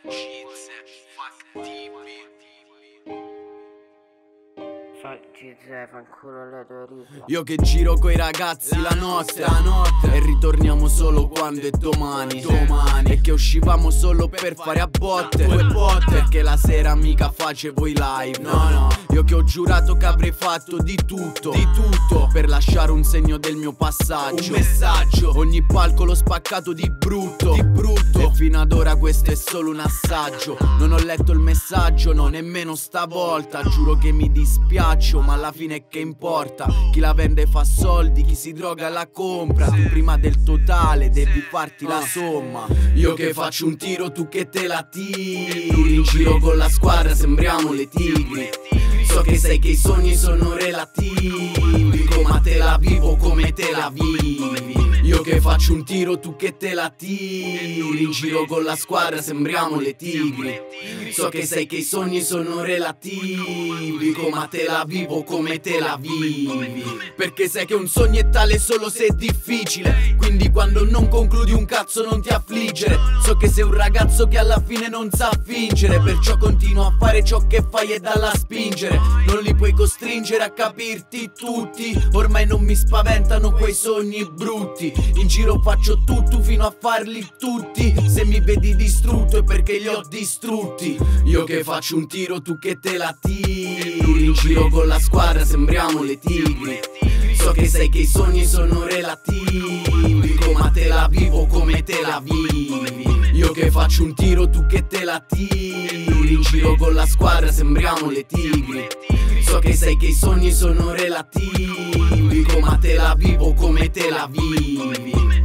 Io che giro coi ragazzi la notte e ritorniamo solo quando è domani. E che uscivamo solo per fare a botte, perché la sera mica facevo i live. No, io che ho giurato che avrei fatto di tutto per lasciare un segno del mio passaggio, un messaggio. Ogni palco l'ho spaccato di brutto e fino ad ora questo è solo un assaggio. Non ho letto il messaggio, no, nemmeno stavolta. Giuro che mi dispiaccio, ma alla fine che importa? Chi la vende fa soldi, chi si droga la compra. Tu prima del totale devi farti la somma. Io che faccio un tiro, tu che te la tiri. In giro con la squadra sembriamo le tigri. So che sai che i sogni sono relativi, come te la vivo, come te la vivi. Io che faccio un tiro, tu che te la tiri. In giro con la squadra sembriamo le tigri. So che sai che i sogni sono relativi, come te la vivo, come te la vivi. Perché sai che un sogno è tale solo se è difficile, quindi quando non concludi un cazzo non ti affliggere. So che sei un ragazzo che alla fine non sa fingere, perciò continua a fare ciò che fai e dalla spingere. Non li puoi costringere a capirti tutti, ormai non mi spaventano quei sogni brutti. In giro faccio tutto fino a farli tutti. Se mi vedi distrutto è perché li ho distrutti. Io che faccio un tiro, tu che te la tiri. In giro con la squadra sembriamo le tigri. So che sai che i sogni sono relativi, come te la vivo, come te la vivi. Io che faccio un tiro, tu che te la tiri. In giro con la squadra sembriamo le tigri. So che sai che i sogni sono relativi, come te la vivo, come te la vivi.